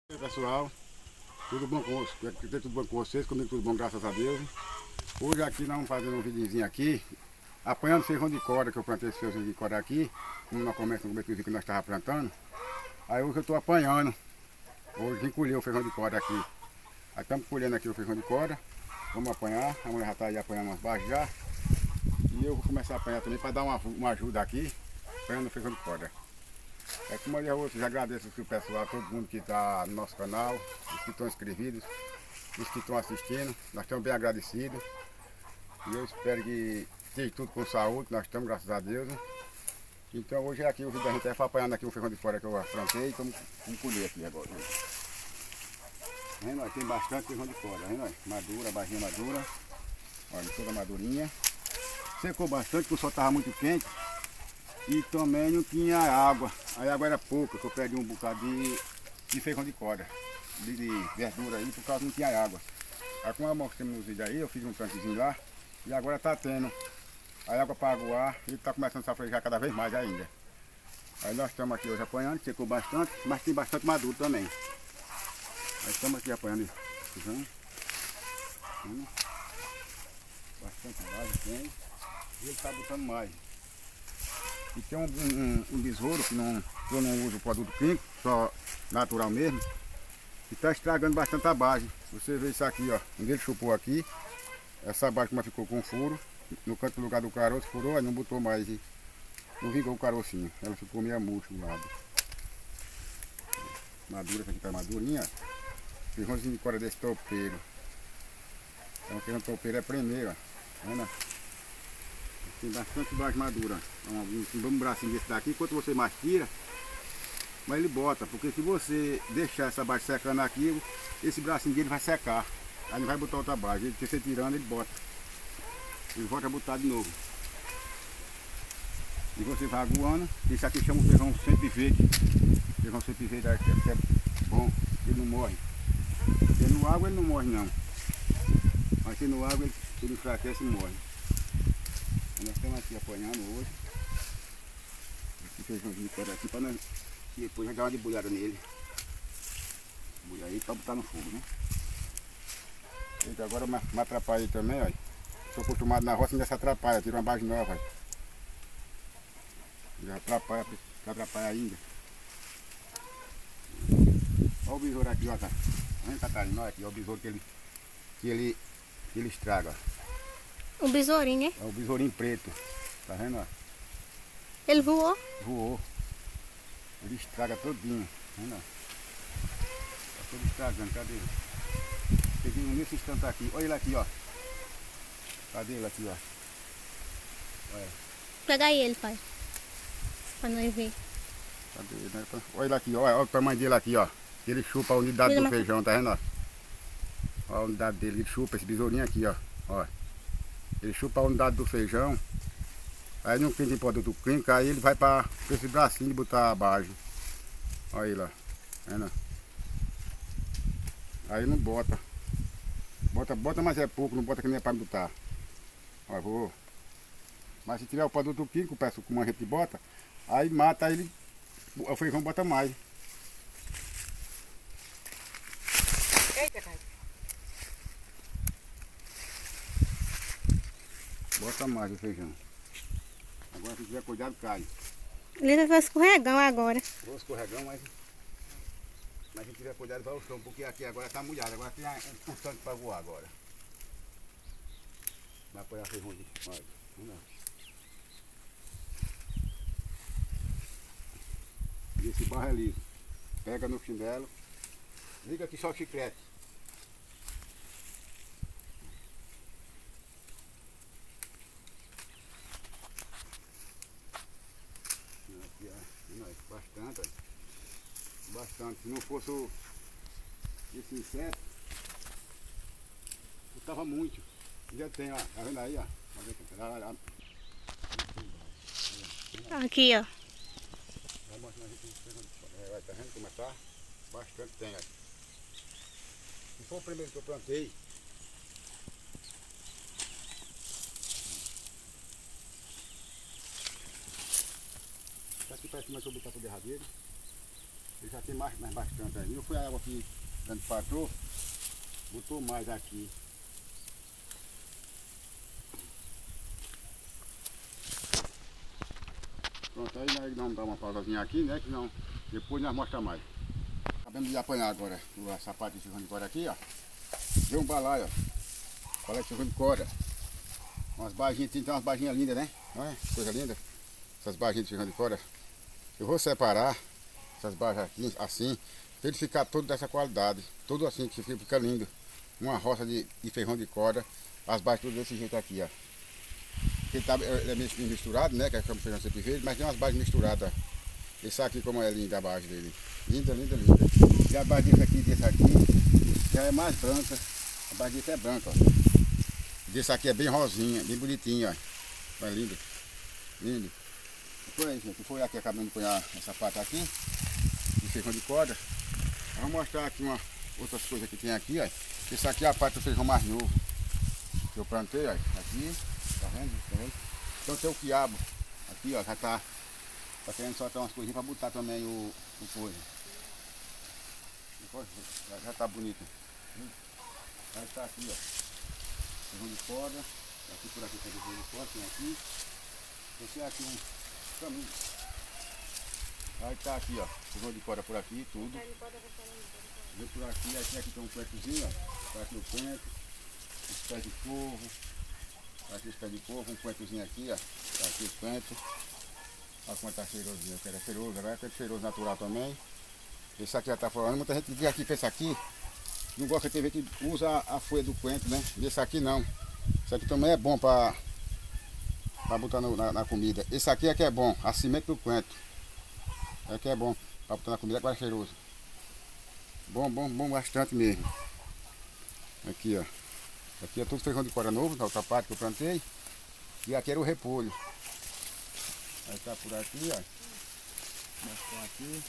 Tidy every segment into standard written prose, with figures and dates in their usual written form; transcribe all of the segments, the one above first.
E aí, pessoal, tudo bom com vocês? Tudo bom com vocês? Comigo tudo bom, graças a Deus. Hoje aqui nós vamos fazer um videozinho aqui, apanhando feijão de corda, que eu plantei esse feijão de corda aqui, como no começo que nós estávamos plantando. Aí hoje eu estou apanhando, hoje vim colher o feijão de corda aqui. Aí estamos colhendo aqui o feijão de corda, vamos apanhar, a mulher já está aí apanhando umas barras já. E eu vou começar a apanhar também para dar uma ajuda aqui, apanhando o feijão de corda. É como eu já agradeço o pessoal, todo mundo que está no nosso canal, os que estão inscritos, os que estão assistindo, nós estamos bem agradecidos. E eu espero que esteja tudo com saúde, nós estamos, graças a Deus. Então hoje aqui o vídeo da gente é apanhando aqui o feijão de fora que eu plantei e vamos colher aqui agora. Vendo? Tem bastante feijão de fora, vendo? Madura, barrinha madura, olha, toda madurinha. Secou bastante, porque o sol estava muito quente. E também não tinha água, a água era pouca, que eu perdi um bocado de feijão de corda, de verdura aí, por causa que não tinha água. Aí como eu mostrei nos vídeos aí, eu fiz um tanquezinho lá, e agora está tendo a água para aguar, e está começando a safrejar cada vez mais ainda. Aí nós estamos aqui hoje apanhando, secou bastante, mas tem bastante maduro também. Aí estamos aqui apanhando feijão. Bastante base tem, e ele está botando mais. E tem um besouro que eu não uso produto químico, só natural mesmo, que está estragando bastante a base. Você vê isso aqui, ó, onde ele chupou aqui, essa base como ficou com furo, no canto do lugar do caroço, furou, aí não botou mais, não vingou o carocinho, ela ficou meio murcha do lado. Madura, essa aqui tá madurinha, feijãozinho de corda desse topeiro. Então feijão topeiro é primeiro, ó, tá vendo? Tem bastante base madura. Um bracinho desse daqui, enquanto você mais tira, mas ele bota, porque se você deixar essa base secando aqui, esse bracinho dele vai secar. Aí não vai botar outra base. Ele, você tirando, ele bota. Ele volta a botar de novo. E você vai aguando. Esse aqui chama o feijão sempre verde. Feijão sempre verde é bom, ele não morre. Se no água ele não morre não. Mas se no água ele enfraquece e morre. Nós estamos aqui apanhando hoje esse feijãozinho de corda aqui para nós depois já dar uma debulhada nele. Debulhar aí para botar no fogo, né? Eita, agora me atrapalha aí também, ó. Estou acostumado na roça, ainda se atrapalha, tira uma base nova. Já atrapalha ainda. Olha o besouro aqui, ó, tá? Vem, Catarina, olha aqui, olha o besouro que ele estraga. O besourinho, né? É o besourinho preto, tá vendo? Ó? Ele voou? Voou. Ele estraga todinho, tá vendo? Tá todo estragando, cadê ele? Peguei um nesse instante aqui, olha ele aqui, ó. Cadê ele aqui, ó? Olha. Pega ele, pai. Pra nós ver. Cadê ele, né? Olha ele aqui, ó. Olha o tamanho dele aqui, ó. Ele chupa a unidade do feijão, tá vendo? Ó? Olha a unidade dele, ele chupa esse besourinho aqui, ó. Ó. Ele chupa a unidade do feijão, aí não tem produto químico, aí ele vai para esse bracinho de botar a base. Olha aí lá, vendo? Aí não bota. Bota, mas é pouco, não bota que nem é para botar. Ó, vou. Mas se tiver o produto químico, peço como a gente bota, aí mata, aí ele, o feijão bota mais. Eita, cara. Bota mais o feijão. Agora se tiver cuidado, cai. Ele vai escorregão agora. Vou escorregão, mas se tiver cuidado vai o chão, porque aqui agora está molhado, agora tem um tanque para voar agora. Vai apoiar feijão de. Olha, não. E esse barro é liso. Pega no chinelo. Liga aqui só o chiclete. Bastante, ó. Bastante. Se não fosse esse inseto, eu tava muito. Já tem, ó. Tá vendo aí, ó? Aqui, ó. Vai mostrar a gente. Vai, tá vendo como é que tá? Bastante tem, ó. Se for o primeiro que eu plantei, aqui parece que começou a botar pro derradeiro. Ele já tem mais bastante aí. Não foi a água que tanto patrou, botou mais aqui. Pronto, aí nós vamos dar uma pausazinha aqui, né? Que não, depois nós mostramos mais. Acabamos de apanhar agora o sapato de churrasco de corda aqui, ó. Deu um balaio, ó. Balaio de churrasco de corda. Umas barrinhas, tem umas barrinhas lindas, né? Olha, coisa linda. Essas barrinhas de churrasco de corda. Eu vou separar essas barras aqui, assim, para ele ficar todo dessa qualidade. Tudo assim, que fica lindo. Uma roça de feijão de corda. As barras tudo desse jeito aqui, ó. Ele tá, é meio misturado, né? Que é como feijão sempre verde, mas tem umas bases misturadas, ó. Esse aqui como é linda a base dele. Linda, linda, linda. E a base desse aqui já é mais branca. A base desse é branca, ó. Desse aqui é bem rosinha, bem bonitinha, ó. É lindo. Lindo. Foi aí, gente. Foi aqui, acabamos de pôr essa pata aqui. De feijão de corda. Vamos mostrar aqui outras coisas que tem aqui, ó. Esse aqui é a parte do feijão mais novo. Que eu plantei, ó. Aqui. Tá vendo? Tá vendo? Então tem o quiabo. Aqui, ó. Já tá querendo soltar umas coisinhas para botar também o coisa. Já tá bonito. Aí tá aqui, ó. Feijão de corda. Aqui por aqui tem feijão de corda, tem aqui. Tem aqui um caminho. Aí tá aqui, ó. Feijão de corda por aqui, tudo. Vem por aqui, aqui tem um cuentozinho, ó. Tá aqui o cuento. Os pés de corvo. Tá aqui os pés de corvo, um cuentozinho aqui, ó. Tá aqui o cuento. Olha como tá cheirosinho, eu quero é cheiroso, agora é cheiroso natural também. Esse aqui já tá falando, muita gente diz aqui, pensa aqui, não gosta de ver que usa a folha do coentro, né? Esse aqui não. Esse aqui também é bom para botar na comida. Esse aqui é que é bom, a semente do coentro. É que é bom para botar na comida, agora é cheiroso. Bom, bom, bom bastante mesmo. Aqui, ó. Aqui é tudo feijão de corda novo, da outra parte que eu plantei. E aqui era o repolho. Aí tá por aqui, ó. Mostrar aqui.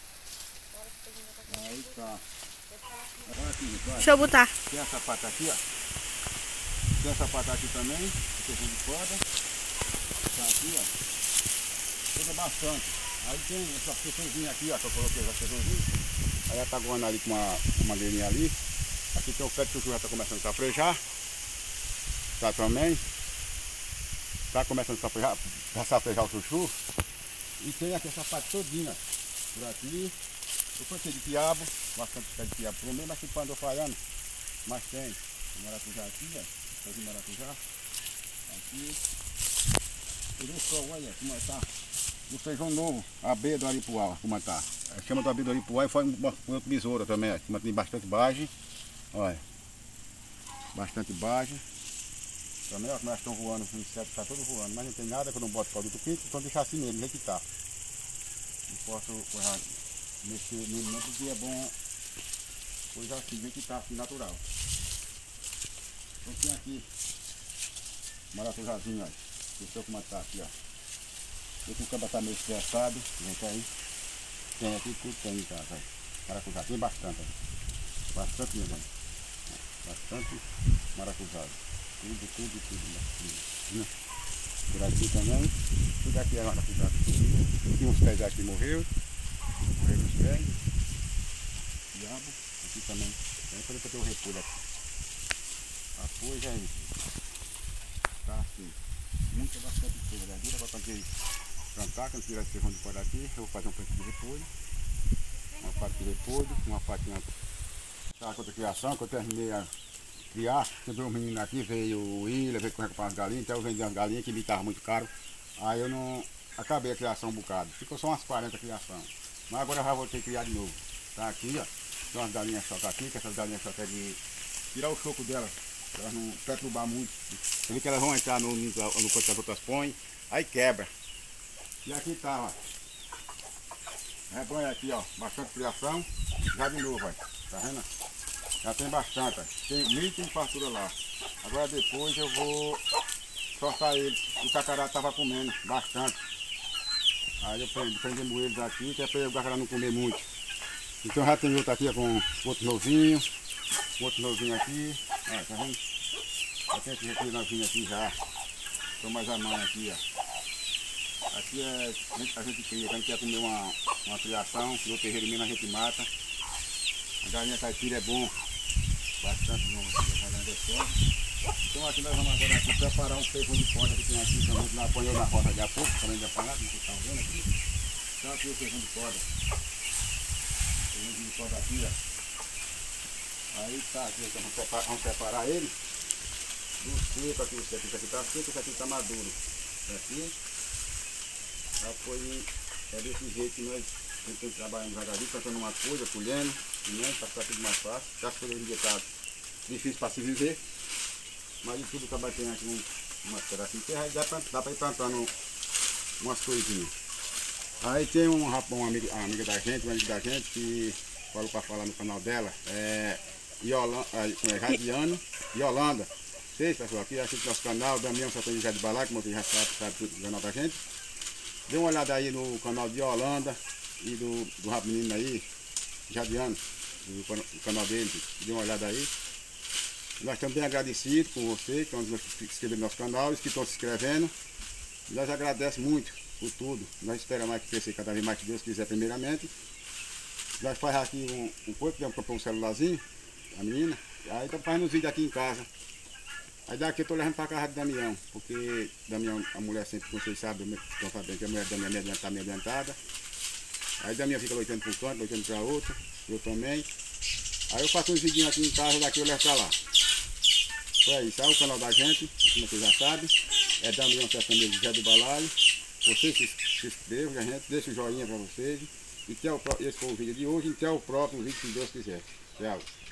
Aí tá. Olha aqui, gente, olha. Deixa eu botar. Tem essa pata aqui, ó. Tem essa pata aqui também, feijão de corda. Tá aqui, ó. Toda bastante. Aí tem essa feijãozinha aqui, ó, que eu coloquei essa feijãozinha. Aí ela tá aguando ali com uma mangueirinha ali. Aqui tem o pé de chuchu, já tá começando a safrejar. Tá também. Tá começando a safrejar o chuchu. E tem aqui essa parte todinha, por aqui. Eu plantei de quiabo, bastante pé de quiabo por meio, mas que andou falhando. Mas tem maracujá aqui, ó. Pé de maracujá. Aqui. Pegou sol, olha como é tá. O feijão novo, a abelha do aripuá, como é tá. Chama do abelha do aripuá e foi outro besouro também, ó. Como tem bastante bagem. Olha. Bastante bagem. Também, ó, como elas estão voando, o inseto está todo voando, mas não tem nada que eu não boto produto químico, então deixar assim mesmo, do jeito que tá. Não posso mexer nele não, porque é bom coisa assim, do jeito que tá, assim, natural. Então tem aqui, maracujazinho, ó. Deixa eu como tá aqui, ó. Esse camba tá meio estressado, vem aí. Tem aqui tudo tem em casa, ó. Maracujá, tem bastante, ó. Bastante mesmo, ó. Bastante maracujá. Tudo. Por aqui também. Tudo aqui é maracujá. Tem uns pés aqui morreu. Morreu os pés. Diabo. Aqui também. Aí quando eu tenho o repolho aqui. Apoio já é isso. Tá assim. Muita bastante coisa. Verdura para fazer plantar. Quando tirar esse feijão de corda aqui, eu vou fazer um plantio de repolho. Uma parte de repolho. Uma parte na. Tá, contra a criação, que eu terminei a criar, chegou um menino aqui, veio o William, veio correr para as galinhas, então eu vendi as galinhas que me estavam muito caro. Aí eu não acabei a criação um bocado. Ficou só umas 40 criação. Mas agora eu já voltei a criar de novo. Tá aqui, ó. Tem umas galinhas choca aqui, que essas galinhas choca é de tirar o choco delas, para elas não perturbar muito. Você vê que elas vão entrar no quanto as outras põem, aí quebra. E aqui tá, ó. Rebanho aqui, ó. Bastante criação. Já de novo, ó. Tá vendo? Já tem bastante, tem 1.000 fartura lá. Agora depois eu vou soltar eles. O cacará estava comendo bastante. Aí eu prendemos eles aqui, que é para o cacará não comer muito. Então já tem outro aqui com outro novinho. Outro novinho aqui. Olha, tá vendo? Já tem esse novinho aqui já. Estou mais a mãe aqui, ó. Aqui é a gente cria, quando quer comer uma criação, no terreiro mesmo a gente mata. A galinha caipira é bom, bastante bom. Então aqui nós vamos agora aqui preparar um feijão de corda que tem aqui, que a gente não apanhou na roça de há pouco, também de apanhar, como vocês estão vendo aqui. Então aqui o feijão de corda. Feijão de corda aqui, ó. Aí tá aqui, então vamos separar ele. Do seco aqui, isso aqui está seco, isso aqui está maduro. Aqui. Apoio é desse jeito que nós tentamos trabalhar devagarinho, plantando uma coisa, colhendo, para ficar tudo mais fácil. Já as coisas hoje em dia tá difícil para se viver, mas de tudo acaba tendo aqui umas pedacinhos de terra, aí dá para ir plantando umas coisinhas. Aí tem um rapaz, uma amiga da gente, que falou para falar no canal dela, Radiano e Holanda. Vocês, pessoal, aqui assiste nosso canal, Damião Santana José de Balá, como vocês já sabem tudo do canal da gente. Dê uma olhada aí no canal de Holanda e do rapaz menino aí, Jadiano, o canal dele, dê uma olhada aí. Nós estamos bem agradecidos com vocês, que estão se inscrevendo no nosso canal, os que estão se inscrevendo. Nós agradecemos muito por tudo. Nós esperamos mais que crescer cada vez mais, que Deus quiser, primeiramente. Nós fazemos aqui um pouco, vamos comprar um celularzinho, a menina. Aí estamos fazendo uns vídeos aqui em casa. Aí daqui eu estou levando para a casa de Damião, porque Damião, a mulher sempre, como vocês sabem, estão sabendo que a mulher de Damião está meio adiantada. Aí Damião fica lutando para um canto, lutando para outro, eu também. Aí eu faço uns vídeos aqui em casa, daqui eu levo para lá. Foi isso, aí o canal da gente, como vocês já sabem, é Damião Santana José do Balaio. Vocês se inscrevam, a gente deixa o joinha para vocês. E esse foi o vídeo de hoje, e até o próximo vídeo, se Deus quiser. Tchau.